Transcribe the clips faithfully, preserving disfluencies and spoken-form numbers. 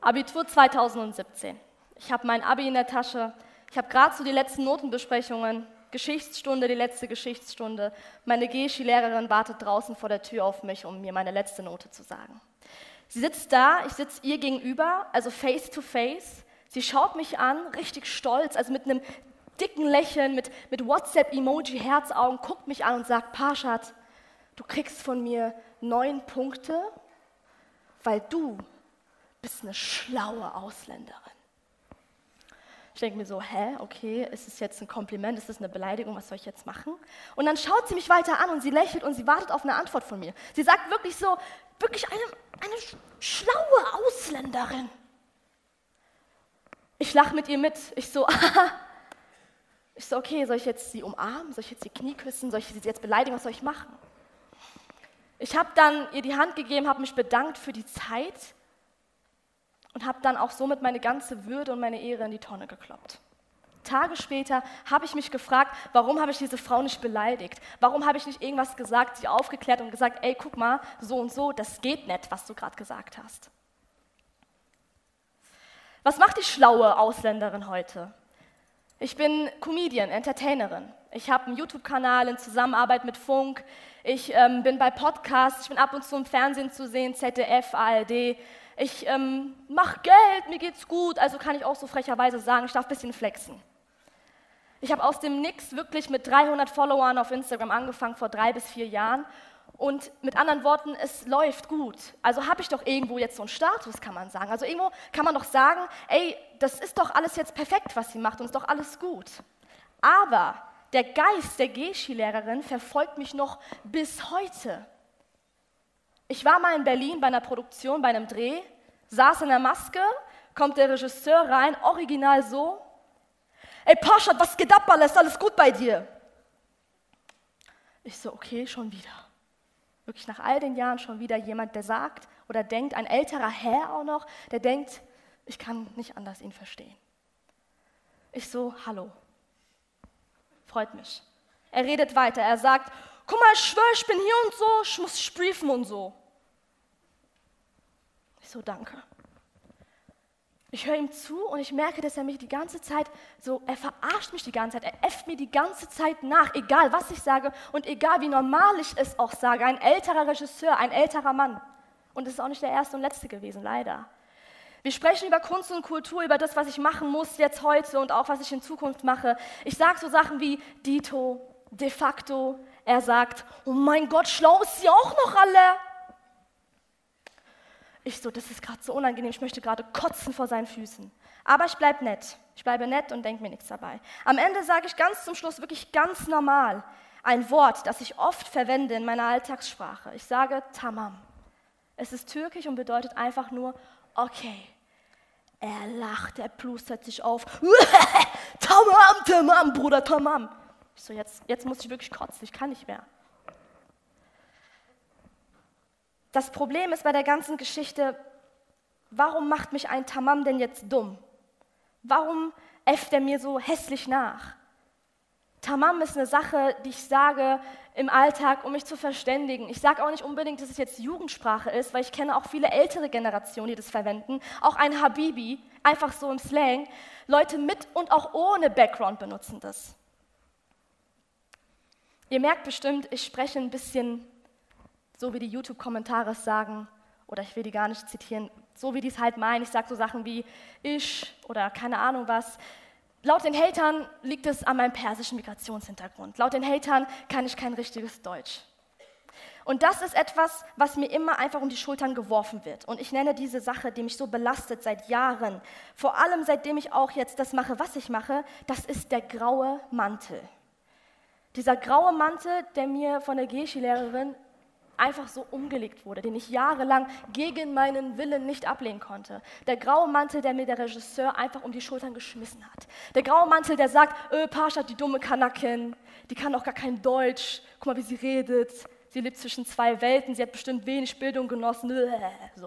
Abitur zweitausendsiebzehn. Ich habe mein Abi in der Tasche. Ich habe gerade so die letzten Notenbesprechungen, Geschichtsstunde, die letzte Geschichtsstunde. Meine Geschi-Lehrerin wartet draußen vor der Tür auf mich, um mir meine letzte Note zu sagen. Sie sitzt da, ich sitze ihr gegenüber, also face to face. Sie schaut mich an, richtig stolz, also mit einem dicken Lächeln, mit, mit WhatsApp-Emoji, Herzaugen, guckt mich an und sagt, Parshad, du kriegst von mir neun Punkte, weil du bist eine schlaue Ausländerin. Ich denke mir so, hä, okay, ist es jetzt ein Kompliment, ist es eine Beleidigung, was soll ich jetzt machen? Und dann schaut sie mich weiter an und sie lächelt und sie wartet auf eine Antwort von mir. Sie sagt wirklich so, wirklich eine, eine schlaue Ausländerin. Ich lache mit ihr mit, ich so, aha. Ich so, okay, soll ich jetzt sie umarmen, soll ich jetzt die Knie küssen, soll ich sie jetzt beleidigen, was soll ich machen? Ich habe dann ihr die Hand gegeben, habe mich bedankt für die Zeit und habe dann auch somit meine ganze Würde und meine Ehre in die Tonne gekloppt. Tage später habe ich mich gefragt, warum habe ich diese Frau nicht beleidigt? Warum habe ich nicht irgendwas gesagt, sie aufgeklärt und gesagt, ey, guck mal, so und so, das geht nicht, was du gerade gesagt hast. Was macht die schlaue Ausländerin heute? Ich bin Comedian, Entertainerin. Ich habe einen YouTube-Kanal in Zusammenarbeit mit Funk. Ich ähm, bin bei Podcasts, ich bin ab und zu im Fernsehen zu sehen, Z D F, A R D. Ich ähm, mache Geld, mir geht's gut, also kann ich auch so frecherweise sagen, ich darf ein bisschen flexen. Ich habe aus dem Nix wirklich mit dreihundert Followern auf Instagram angefangen, vor drei bis vier Jahren. Und mit anderen Worten, es läuft gut. Also habe ich doch irgendwo jetzt so einen Status, kann man sagen. Also irgendwo kann man doch sagen, ey, das ist doch alles jetzt perfekt, was sie macht und ist doch alles gut. Aber der Geist der Geschi-Lehrerin verfolgt mich noch bis heute. Ich war mal in Berlin bei einer Produktion, bei einem Dreh, saß in der Maske, kommt der Regisseur rein, original so, ey Parshad, was geht ab, alles, alles gut bei dir? Ich so, okay, schon wieder. Wirklich nach all den Jahren schon wieder jemand, der sagt oder denkt, ein älterer Herr auch noch, der denkt, ich kann nicht anders ihn verstehen. Ich so, hallo, freut mich. Er redet weiter, er sagt, guck mal, ich schwöre, ich bin hier und so, ich muss spriefen und so. Ich so, danke. Ich höre ihm zu und ich merke, dass er mich die ganze Zeit so, er verarscht mich die ganze Zeit, er äfft mir die ganze Zeit nach, egal was ich sage und egal wie normal ich es auch sage. Ein älterer Regisseur, ein älterer Mann. Und es ist auch nicht der erste und letzte gewesen, leider. Wir sprechen über Kunst und Kultur, über das, was ich machen muss jetzt heute und auch was ich in Zukunft mache. Ich sage so Sachen wie Dito, de facto. Er sagt, oh mein Gott, schlau ist sie auch noch alle. Ich so, das ist gerade so unangenehm, ich möchte gerade kotzen vor seinen Füßen. Aber ich bleibe nett. Ich bleibe nett und denke mir nichts dabei. Am Ende sage ich ganz zum Schluss wirklich ganz normal ein Wort, das ich oft verwende in meiner Alltagssprache. Ich sage tamam. Es ist türkisch und bedeutet einfach nur okay. Er lacht, er plustert sich auf. Tamam, tamam, Bruder, tamam. Ich so, jetzt, jetzt muss ich wirklich kotzen, ich kann nicht mehr. Das Problem ist bei der ganzen Geschichte, warum macht mich ein Tamam denn jetzt dumm? Warum äfft er mir so hässlich nach? Tamam ist eine Sache, die ich sage im Alltag, um mich zu verständigen. Ich sage auch nicht unbedingt, dass es jetzt Jugendsprache ist, weil ich kenne auch viele ältere Generationen, die das verwenden. Auch ein Habibi, einfach so im Slang. Leute mit und auch ohne Background benutzen das. Ihr merkt bestimmt, ich spreche ein bisschen so wie die YouTube-Kommentare es sagen, oder ich will die gar nicht zitieren, so wie die es halt meinen. Ich sage so Sachen wie ich oder keine Ahnung was. Laut den Hatern liegt es an meinem persischen Migrationshintergrund. Laut den Hatern kann ich kein richtiges Deutsch. Und das ist etwas, was mir immer einfach um die Schultern geworfen wird. Und ich nenne diese Sache, die mich so belastet seit Jahren, vor allem seitdem ich auch jetzt das mache, was ich mache, das ist der graue Mantel. Dieser graue Mantel, der mir von der Geschi-Lehrerin einfach so umgelegt wurde, den ich jahrelang gegen meinen Willen nicht ablehnen konnte. Der graue Mantel, der mir der Regisseur einfach um die Schultern geschmissen hat. Der graue Mantel, der sagt, öh, Parshad, die dumme Kanakin, die kann doch gar kein Deutsch, guck mal, wie sie redet, sie lebt zwischen zwei Welten, sie hat bestimmt wenig Bildung genossen, so.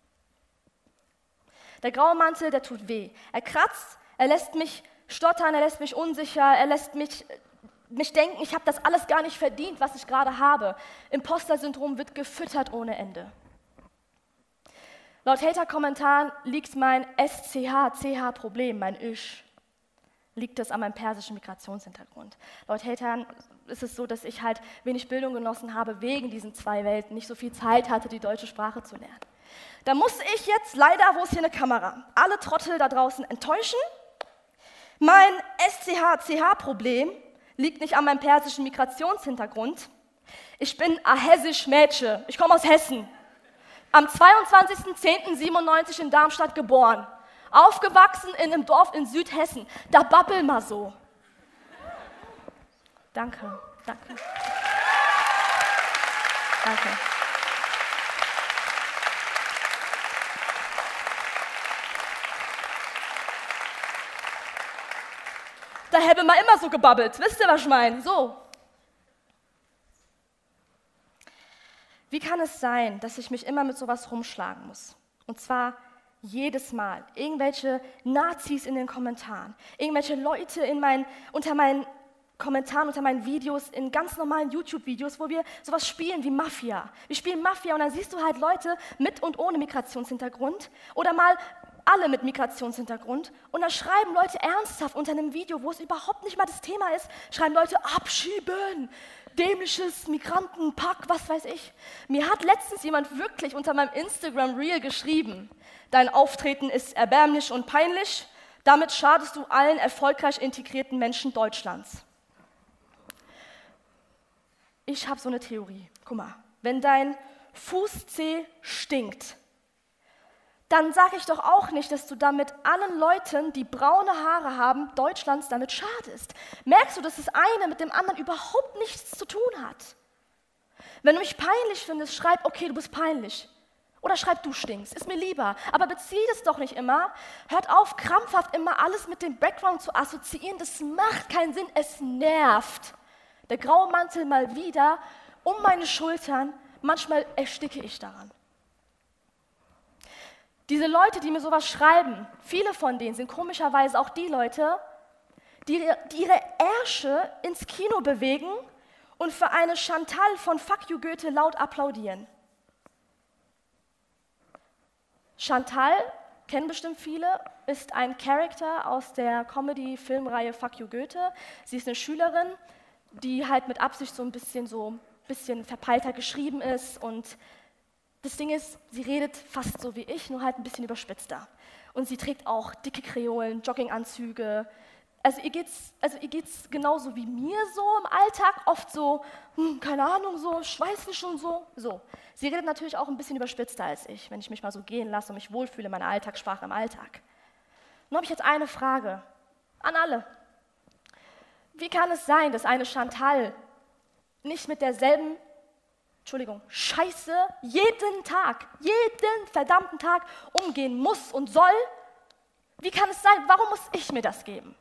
Der graue Mantel, der tut weh. Er kratzt, er lässt mich stottern, er lässt mich unsicher, er lässt mich mich denken, ich habe das alles gar nicht verdient, was ich gerade habe. Imposter-Syndrom wird gefüttert ohne Ende. Laut Hater-Kommentaren liegt mein S C H C H-Problem, mein Ich, liegt es an meinem persischen Migrationshintergrund. Laut Hatern ist es so, dass ich halt wenig Bildung genossen habe wegen diesen zwei Welten, nicht so viel Zeit hatte, die deutsche Sprache zu lernen. Da muss ich jetzt leider, wo ist hier eine Kamera, alle Trottel da draußen enttäuschen. Mein S C H C H-Problem liegt nicht an meinem persischen Migrationshintergrund. Ich bin ein hessisch Mädchen, ich komme aus Hessen. Am zweiundzwanzigsten zehnten siebenundneunzig in Darmstadt geboren. Aufgewachsen in einem Dorf in Südhessen. Da babbel mal so. Danke, danke. Danke. Da hätte man immer so gebabbelt. Wisst ihr, was ich meine? So. Wie kann es sein, dass ich mich immer mit sowas rumschlagen muss? Und zwar jedes Mal. Irgendwelche Nazis in den Kommentaren, irgendwelche Leute in mein, unter meinen Kommentaren, unter meinen Videos, in ganz normalen YouTube-Videos, wo wir sowas spielen wie Mafia. Wir spielen Mafia und dann siehst du halt Leute mit und ohne Migrationshintergrund oder mal alle mit Migrationshintergrund und dann schreiben Leute ernsthaft unter einem Video, wo es überhaupt nicht mal das Thema ist, schreiben Leute abschieben, dämliches Migrantenpack, was weiß ich. Mir hat letztens jemand wirklich unter meinem Instagram-Reel geschrieben, dein Auftreten ist erbärmlich und peinlich, damit schadest du allen erfolgreich integrierten Menschen Deutschlands. Ich habe so eine Theorie. Guck mal, wenn dein Fußzeh stinkt, dann sage ich doch auch nicht, dass du damit allen Leuten, die braune Haare haben, Deutschlands damit schadest. Merkst du, dass das eine mit dem anderen überhaupt nichts zu tun hat? Wenn du mich peinlich findest, schreib, okay, du bist peinlich. Oder schreib, du stinkst, ist mir lieber. Aber bezieh das doch nicht immer. Hört auf, krampfhaft immer alles mit dem Background zu assoziieren. Das macht keinen Sinn, es nervt. Der graue Mantel mal wieder um meine Schultern, manchmal ersticke ich daran. Diese Leute, die mir sowas schreiben, viele von denen sind komischerweise auch die Leute, die, die ihre Ärsche ins Kino bewegen und für eine Chantal von Fuck You Goethe laut applaudieren. Chantal, kennen bestimmt viele, ist ein Charakter aus der Comedy-Filmreihe Fuck You Goethe. Sie ist eine Schülerin, die halt mit Absicht so ein bisschen so ein bisschen verpeilter geschrieben ist und das Ding ist, sie redet fast so wie ich, nur halt ein bisschen überspitzter. Und sie trägt auch dicke Kreolen, Jogginganzüge. Also ihr geht's, also ihr geht's genauso wie mir so im Alltag, oft so, hm, keine Ahnung, so, ich weiß nicht schon so. so. Sie redet natürlich auch ein bisschen überspitzter als ich, wenn ich mich mal so gehen lasse und mich wohlfühle in meiner Alltagssprache im Alltag. Nun habe ich jetzt eine Frage an alle. Wie kann es sein, dass eine Chantal nicht mit derselben Entschuldigung, Scheiße jeden Tag, jeden verdammten Tag umgehen muss und soll? Wie kann es sein? Warum muss ich mir das geben?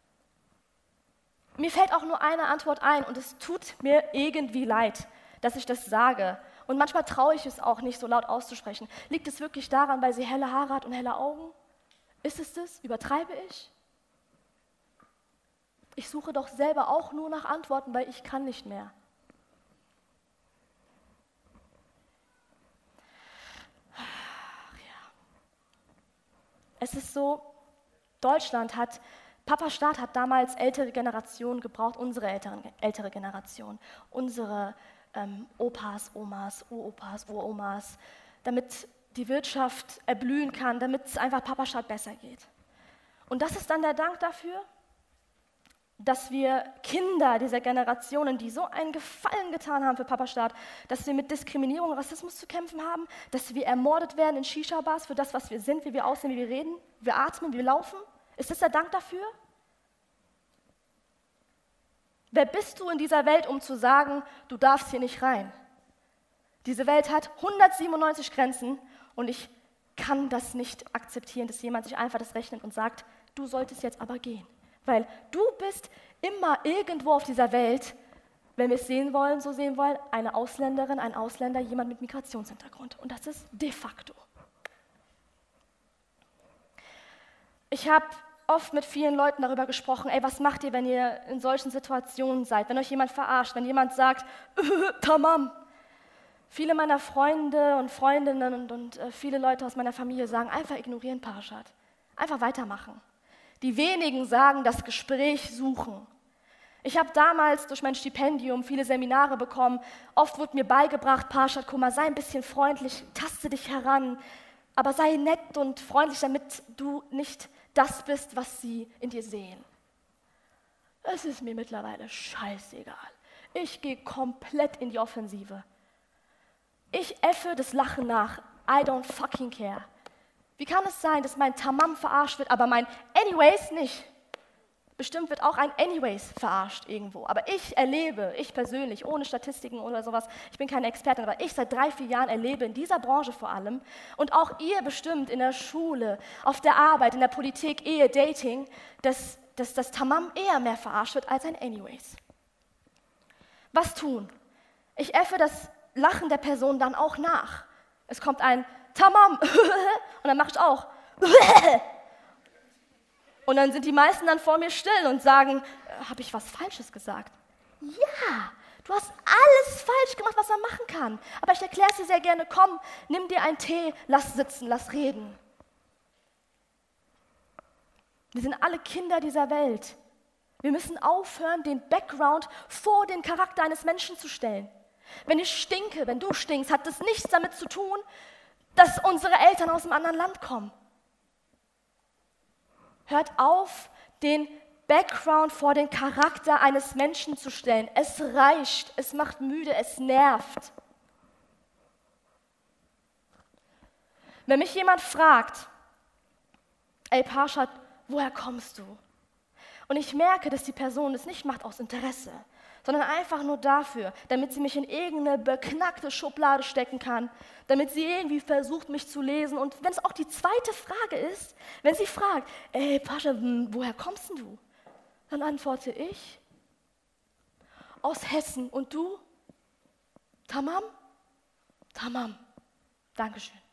Mir fällt auch nur eine Antwort ein und es tut mir irgendwie leid, dass ich das sage. Und manchmal traue ich es auch nicht, so laut auszusprechen. Liegt es wirklich daran, weil sie helle Haare hat und helle Augen? Ist es das? Übertreibe ich? Ich suche doch selber auch nur nach Antworten, weil ich kann nicht mehr. Es ist so, Deutschland hat, Papa Staat hat damals ältere Generationen gebraucht, unsere älteren, ältere Generation, unsere ähm, Opas, Omas, Uropas, Uromas, damit die Wirtschaft erblühen kann, damit es einfach Papa Staat besser geht. Und das ist dann der Dank dafür, dass wir Kinder dieser Generationen, die so einen Gefallen getan haben für Papa Staat, dass wir mit Diskriminierung und Rassismus zu kämpfen haben, dass wir ermordet werden in Shisha-Bars für das, was wir sind, wie wir aussehen, wie wir reden, wie wir atmen, wie wir laufen. Ist das der Dank dafür? Wer bist du in dieser Welt, um zu sagen, du darfst hier nicht rein? Diese Welt hat hundertsiebenundneunzig Grenzen und ich kann das nicht akzeptieren, dass jemand sich einfach das rechnet und sagt, du solltest jetzt aber gehen. Weil du bist immer irgendwo auf dieser Welt, wenn wir es sehen wollen, so sehen wollen, eine Ausländerin, ein Ausländer, jemand mit Migrationshintergrund. Und das ist de facto. Ich habe oft mit vielen Leuten darüber gesprochen, ey, was macht ihr, wenn ihr in solchen Situationen seid, wenn euch jemand verarscht, wenn jemand sagt, Tamam. Viele meiner Freunde und Freundinnen und, und äh, viele Leute aus meiner Familie sagen, einfach ignorieren Parashat, einfach weitermachen. Die wenigen sagen, das Gespräch suchen. Ich habe damals durch mein Stipendium viele Seminare bekommen. Oft wurde mir beigebracht, Parashat, guck mal, sei ein bisschen freundlich, taste dich heran, aber sei nett und freundlich, damit du nicht das bist, was sie in dir sehen. Es ist mir mittlerweile scheißegal. Ich gehe komplett in die Offensive. Ich äffe das Lachen nach. I don't fucking care. Wie kann es sein, dass mein Tamam verarscht wird, aber mein Anyways nicht? Bestimmt wird auch ein Anyways verarscht irgendwo. Aber ich erlebe, ich persönlich, ohne Statistiken oder sowas, ich bin keine Expertin, aber ich seit drei, vier Jahren erlebe in dieser Branche vor allem und auch ihr bestimmt in der Schule, auf der Arbeit, in der Politik, Ehe, Dating, dass, dass das Tamam eher mehr verarscht wird als ein Anyways. Was tun? Ich äffe das Lachen der Person dann auch nach. Es kommt ein Tamam und dann mache ich auch und dann sind die meisten dann vor mir still und sagen, habe ich was Falsches gesagt? Ja, du hast alles falsch gemacht, was man machen kann. Aber ich erkläre es dir sehr gerne, komm, nimm dir einen Tee, lass sitzen, lass reden. Wir sind alle Kinder dieser Welt. Wir müssen aufhören, den Background vor den Charakter eines Menschen zu stellen. Wenn ich stinke, wenn du stinkst, hat das nichts damit zu tun, dass unsere Eltern aus einem anderen Land kommen. Hört auf, den Background vor den Charakter eines Menschen zu stellen. Es reicht, es macht müde, es nervt. Wenn mich jemand fragt, ey Parashat, woher kommst du? Und ich merke, dass die Person es nicht macht aus Interesse, sondern einfach nur dafür, damit sie mich in irgendeine beknackte Schublade stecken kann, damit sie irgendwie versucht, mich zu lesen. Und wenn es auch die zweite Frage ist, wenn sie fragt, ey Parashat, woher kommst denn du? Dann antworte ich, aus Hessen. Und du? Tamam? Tamam. Dankeschön.